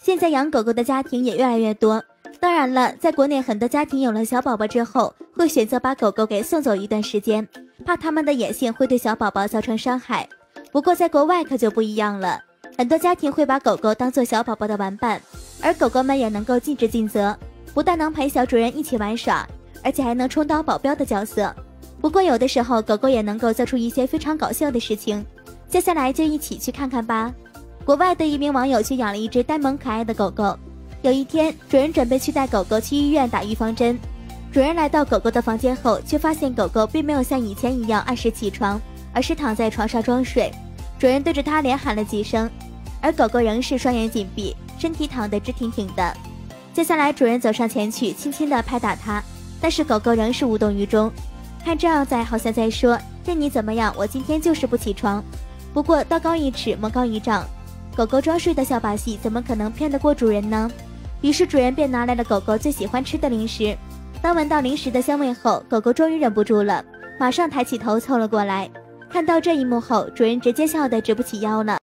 现在养狗狗的家庭也越来越多。当然了，在国内很多家庭有了小宝宝之后，会选择把狗狗给送走一段时间，怕他们的野性会对小宝宝造成伤害。不过在国外可就不一样了，很多家庭会把狗狗当做小宝宝的玩伴，而狗狗们也能够尽职尽责，不但能陪小主人一起玩耍，而且还能充当保镖的角色。不过有的时候狗狗也能够做出一些非常搞笑的事情，接下来就一起去看看吧。国外的一名网友去养了一只呆萌可爱的狗狗。有一天，主人准备去带狗狗去医院打预防针。主人来到狗狗的房间后，却发现狗狗并没有像以前一样按时起床，而是躺在床上装睡。主人对着它连喊了几声，而狗狗仍是双眼紧闭，身体躺得直挺挺的。接下来，主人走上前去，轻轻地拍打它，但是狗狗仍是无动于衷。看这样在，好像在说：“任你怎么样，我今天就是不起床。”不过道高一尺，魔高一丈，狗狗装睡的小把戏怎么可能骗得过主人呢？于是主人便拿来了狗狗最喜欢吃的零食。当闻到零食的香味后，狗狗终于忍不住了，马上抬起头凑了过来。看到这一幕后，主人直接笑得直不起腰了。